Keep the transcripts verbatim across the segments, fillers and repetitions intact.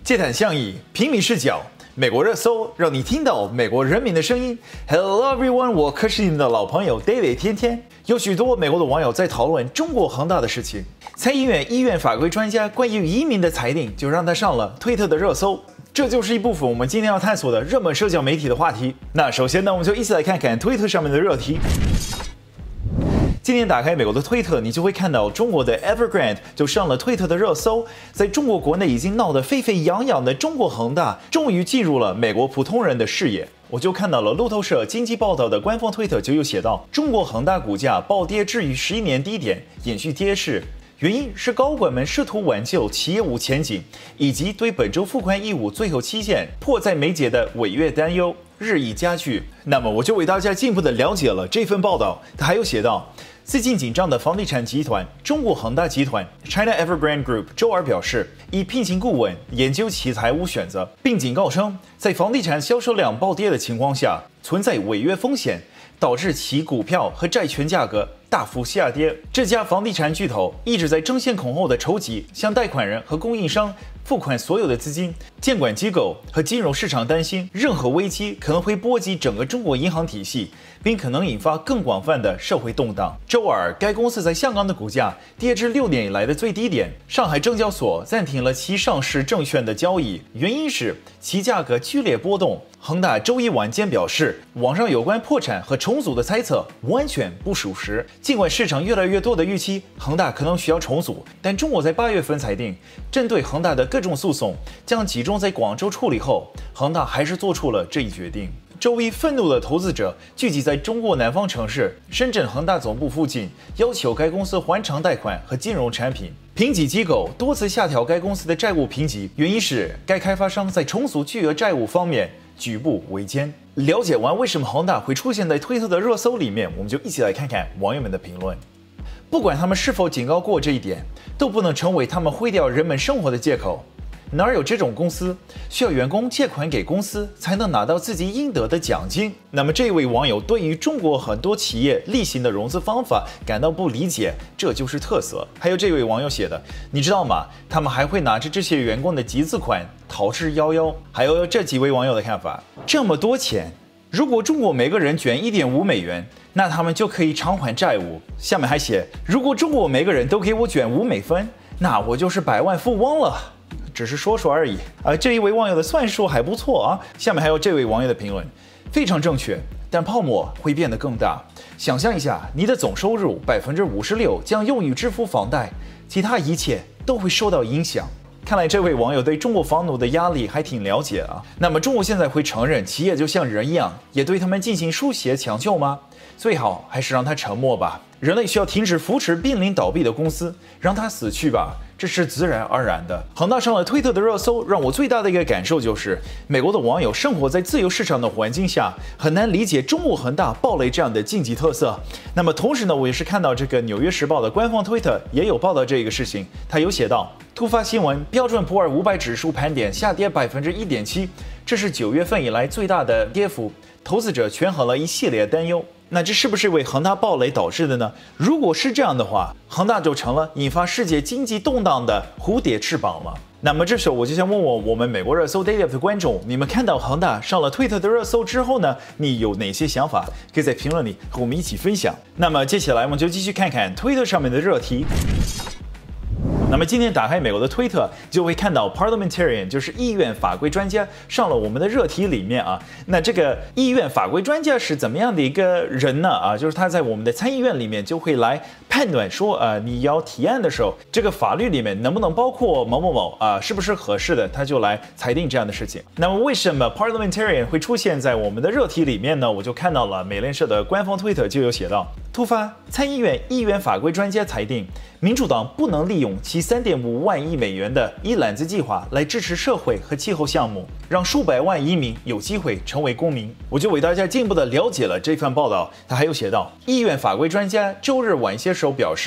借谈相议，平民视角，美国热搜，让你听到美国人民的声音。Hello everyone， 我可是你们的老朋友 David 天天。有许多美国的网友在讨论中国恒大的事情。参议院医院法规专家关于移民的裁定，就让他上了推特的热搜。这就是一部分我们今天要探索的热门社交媒体的话题。那首先呢，我们就一起来看看推特上面的热题。今天打开美国的推特，你就会看到中国的 Evergrande 就上了推特的热搜。在中国国内已经闹得沸沸扬扬的中国恒大，终于进入了美国普通人的视野。我就看到了路透社经济报道的官方推特就有写到，中国恒大股价暴跌至于十一年低点，延续跌势。原因是高管们试图挽救企业务前景，以及对本周付款义务最后期限迫在眉睫的违约担忧日益加剧。那么我就为大家进一步的了解了这份报道。它还有写到，资金紧张的房地产集团中国恒大集团 China Evergrande Group 周二表示，已聘请顾问研究其财务选择，并警告称，在房地产销售量暴跌的情况下，存在违约风险，导致其股票和债权价格大幅下跌。这家房地产巨头一直在争先恐后的筹集向贷款人和供应商付款所有的资金。监管机构和金融市场担心，任何危机可能会波及整个中国银行体系，并可能引发更广泛的社会动荡。周二，该公司在香港的股价跌至六年以来的最低点。上海证交所暂停了其上市证券的交易，原因是其价格剧烈波动。恒大周一晚间表示，网上有关破产和重组的猜测完全不属实。尽管市场越来越多的预期恒大可能需要重组，但中国在八月份裁定，针对恒大的各种诉讼将集中在广州处理后，恒大还是做出了这一决定。周一，愤怒的投资者聚集在中国南方城市深圳恒大总部附近，要求该公司还偿贷款和金融产品。评级机构多次下调该公司的债务评级，原因是该开发商在重组巨额债务方面举步维艰。了解完为什么恒大会出现在推特的热搜里面，我们就一起来看看网友们的评论。不管他们是否警告过这一点，都不能成为他们毁掉人们生活的借口。哪有这种公司需要员工借款给公司才能拿到自己应得的奖金？那么这位网友对于中国很多企业例行的融资方法感到不理解，这就是特色。还有这位网友写的，你知道吗？他们还会拿着这些员工的集资款逃之夭夭。还有这几位网友的看法，这么多钱，如果中国每个人捐 一点五美元，那他们就可以偿还债务。下面还写，如果中国每个人都给我捐五美分，那我就是百万富翁了。只是说说而已。而这一位网友的算术还不错啊。下面还有这位网友的评论，非常正确，但泡沫会变得更大。想象一下，你的总收入百分之五十六将用于支付房贷，其他一切都会受到影响。看来这位网友对中国房奴的压力还挺了解啊。那么中国现在会承认企业就像人一样，也对他们进行输血抢救吗？最好还是让他沉默吧。人类需要停止扶持濒临倒闭的公司，让他死去吧，这是自然而然的。恒大上了推特的热搜，让我最大的一个感受就是，美国的网友生活在自由市场的环境下，很难理解中国恒大暴雷这样的经济特色。那么同时呢，我也是看到这个《纽约时报》的官方推特也有报道这个事情，他有写到，突发新闻，标准普尔五百指数盘点下跌百分之一点七，这是九月份以来最大的跌幅，投资者权衡了一系列担忧。那这是不是为恒大暴雷导致的呢？如果是这样的话，恒大就成了引发世界经济动荡的蝴蝶翅膀了。那么这时候我就想问问我们美国热搜 Daily 的观众，你们看到恒大上了推特的热搜之后呢，你有哪些想法？可以在评论里和我们一起分享。那么接下来我们就继续看看推特上面的热题。那么今天打开美国的推特，就会看到 Parliamentarian 就是议院法规专家上了我们的热题里面啊。那这个议院法规专家是怎么样的一个人呢？啊，就是他在我们的参议院里面就会来判断说，呃，你要提案的时候，这个法律里面能不能包括某某某啊，是不是合适的，他就来裁定这样的事情。那么为什么 Parliamentarian 会出现在我们的热题里面呢？我就看到了美联社的官方推特就有写到，突发参议院议院法规专家裁定，民主党不能利用其三点五万亿美元的一揽子计划来支持社会和气候项目，让数百万移民有机会成为公民。我就为大家进一步的了解了这份报道。他还有写到，议院法规专家周日晚些时候表示，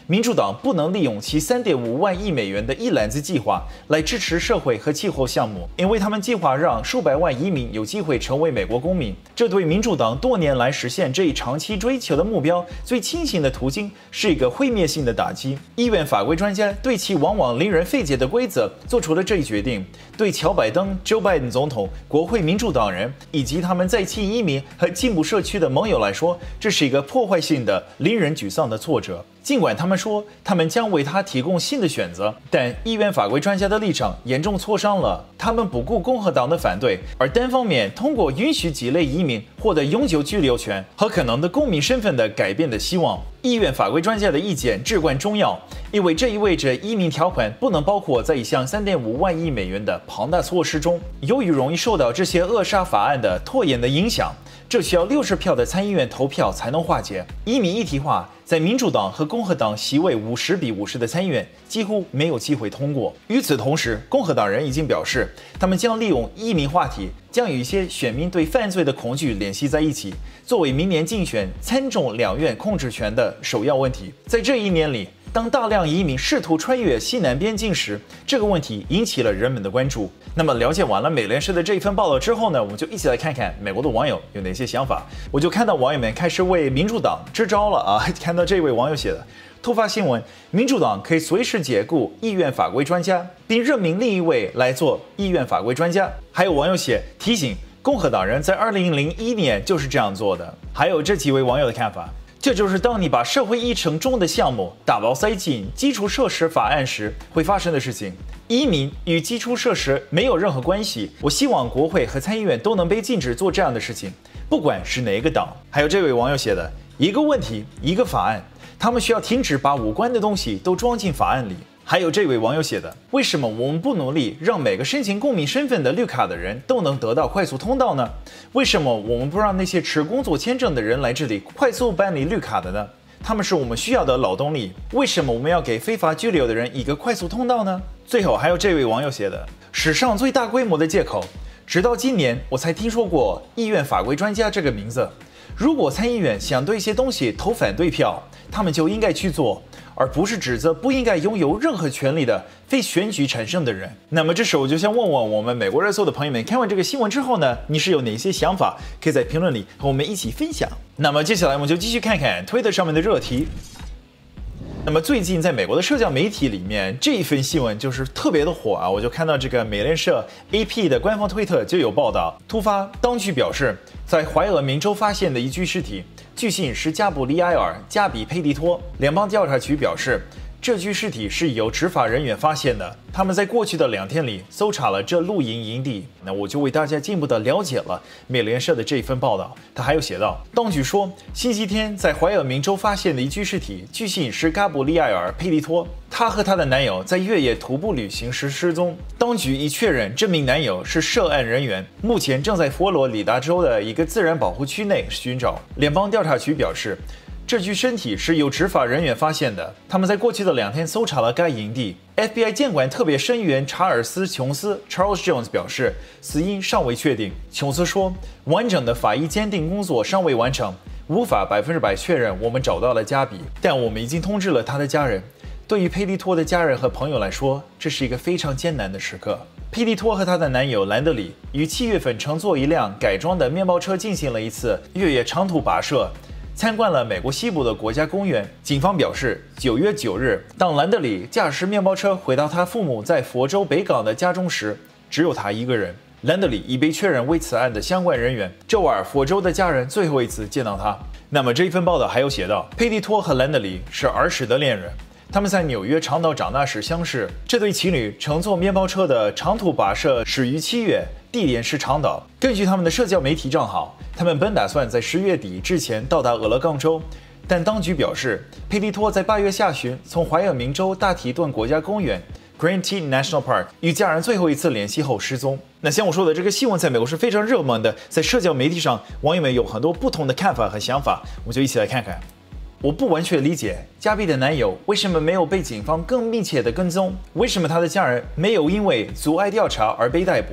民主党不能利用其 三点五万亿美元的一揽子计划来支持社会和气候项目，因为他们计划让数百万移民有机会成为美国公民。这对民主党多年来实现这一长期追求的目标最清醒的途径是一个毁灭性的打击。医院法规专家对其往往令人费解的规则做出了这一决定，对乔拜登、Joe Biden 总统、国会民主党人以及他们在其移民和进步社区的盟友来说，这是一个破坏性的、令人沮丧的挫折。尽管他们说他们将为他提供新的选择，但医院法规专家的立场严重挫伤了他们不顾共和党的反对，而单方面通过允许几类移民获得永久居留权和可能的公民身份的改变的希望。医院法规专家的意见至关重要，因为这意味着移民条款不能包括在一项 三点五万亿美元的庞大措施中。由于容易受到这些扼杀法案的拖延的影响，这需要六十票的参议院投票才能化解。移民一体化在民主党和共和党席位五十比五十的参议院几乎没有机会通过。与此同时，共和党人已经表示，他们将利用移民话题，将与一些选民对犯罪的恐惧联系在一起，作为明年竞选参众两院控制权的首要问题。在这一年里，当大量移民试图穿越西南边境时，这个问题引起了人们的关注。那么了解完了美联社的这一份报道之后呢，我们就一起来看看美国的网友有哪些想法。我就看到网友们开始为民主党支招了啊！看到这位网友写的突发新闻，民主党可以随时解雇医院法规专家，并任命另一位来做医院法规专家。还有网友写提醒，共和党人在二零零一年就是这样做的。还有这几位网友的看法。这就是当你把社会议程中的项目打包塞进基础设施法案时会发生的事情。移民与基础设施没有任何关系。我希望国会和参议院都能被禁止做这样的事情，不管是哪一个党。还有这位网友写的一个问题，一个法案，他们需要停止把无关的东西都装进法案里。还有这位网友写的，为什么我们不努力让每个申请公民身份的绿卡的人都能得到快速通道呢？为什么我们不让那些持工作签证的人来这里快速办理绿卡的呢？他们是我们需要的劳动力，为什么我们要给非法居留的人一个快速通道呢？最后还有这位网友写的，史上最大规模的借口，直到今年我才听说过医院法规专家这个名字。如果参议院想对一些东西投反对票，他们就应该去做，而不是指责不应该拥有任何权利的非选举产生的人。那么这时候我就想问问我们美国热搜的朋友们，看完这个新闻之后呢，你是有哪些想法？可以在评论里和我们一起分享。那么接下来我们就继续看看推特上面的热题。那么最近在美国的社交媒体里面，这一份新闻就是特别的火啊！我就看到这个美联社 A P 的官方推特就有报道，突发当局表示，在怀俄明州发现的一具尸体，据信是加布里埃尔·加比佩蒂托。联邦调查局表示，这具尸体是由执法人员发现的，他们在过去的两天里搜查了这露营营地。那我就为大家进一步的了解了美联社的这份报道。他还有写到，当局说，星期天在怀俄明州发现的一具尸体，据信是加布里埃尔·佩蒂托。她和她的男友在越野徒步旅行时失踪，当局已确认这名男友是涉案人员，目前正在佛罗里达州的一个自然保护区内寻找。联邦调查局表示，这具身体是由执法人员发现的，他们在过去的两天搜查了该营地。F B I 监管特别声援查尔斯·琼斯 （Charles Jones） 表示，死因尚未确定。琼斯说，完整的法医鉴定工作尚未完成，无法百分之百确认我们找到了加比，但我们已经通知了他的家人。对于佩蒂托的家人和朋友来说，这是一个非常艰难的时刻。佩蒂托和她的男友兰德里于七月份乘坐一辆改装的面包车进行了一次越野长途跋涉，参观了美国西部的国家公园。警方表示，九月九日，当兰德里驾驶面包车回到他父母在佛州北港的家中时，只有他一个人。兰德里已被确认为此案的相关人员。周二，佛州的家人最后一次见到他。那么这一份报道还有写到，佩蒂托和兰德里是儿时的恋人。他们在纽约长岛长大时相识。这对情侣乘坐面包车的长途跋涉始于七月，地点是长岛。根据他们的社交媒体账号，他们本打算在十月底之前到达俄勒冈州，但当局表示，佩蒂托在八月下旬从怀俄明州大提顿国家公园 Grand Teton National Park 与家人最后一次联系后失踪。那像我说的，这个新闻在美国是非常热门的，在社交媒体上，网友们有很多不同的看法和想法，我们就一起来看看。我不完全理解加比的男友为什么没有被警方更密切的跟踪，为什么他的家人没有因为阻碍调查而被逮捕。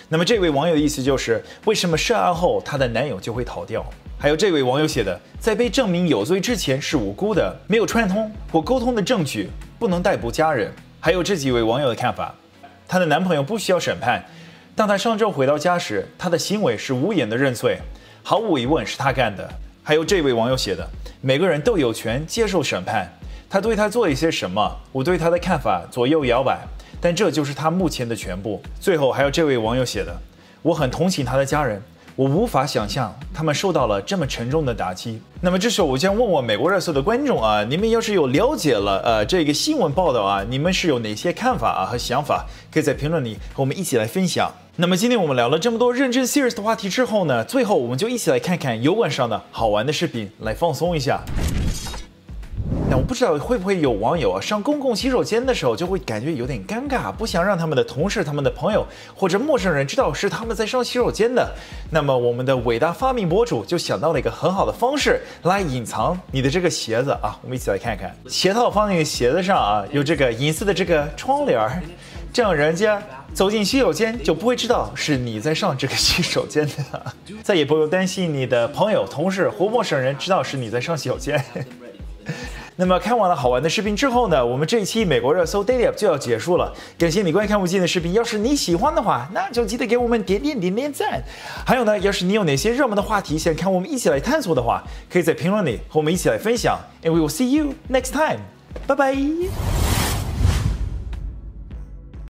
那么这位网友的意思就是，为什么涉案后她的男友就会逃掉？还有这位网友写的，在被证明有罪之前是无辜的，没有串通或沟通的证据，不能逮捕家人。还有这几位网友的看法，她的男朋友不需要审判，当她上周回到家时，她的行为是无言的认罪，毫无疑问是她干的。还有这位网友写的，每个人都有权接受审判，他对他做了一些什么，我对他的看法左右摇摆。但这就是他目前的全部。最后还有这位网友写的，我很同情他的家人，我无法想象他们受到了这么沉重的打击。那么这时候我将问问美国热搜的观众啊，你们要是有了解了呃这个新闻报道啊，你们是有哪些看法啊和想法，可以在评论里和我们一起来分享。那么今天我们聊了这么多认真 serious 的话题之后呢，最后我们就一起来看看油管上的好玩的视频，来放松一下。那我不知道会不会有网友啊上公共洗手间的时候就会感觉有点尴尬，不想让他们的同事、他们的朋友或者陌生人知道是他们在上洗手间的。那么我们的伟大发明博主就想到了一个很好的方式来隐藏你的这个鞋子啊，我们一起来看看。鞋套放在那个鞋子上啊，有这个银色的这个窗帘，这样人家走进洗手间就不会知道是你在上这个洗手间的，再也不用担心你的朋友、同事或陌生人知道是你在上洗手间。那么看完了好玩的视频之后呢，我们这一期美国热搜 Daily Up 就要结束了。感谢你观看我们今天的视频，要是你喜欢的话，那就记得给我们点点点点赞。还有呢，要是你有哪些热门的话题想看我们一起来探索的话，可以在评论里和我们一起来分享。And we will see you next time. 拜拜。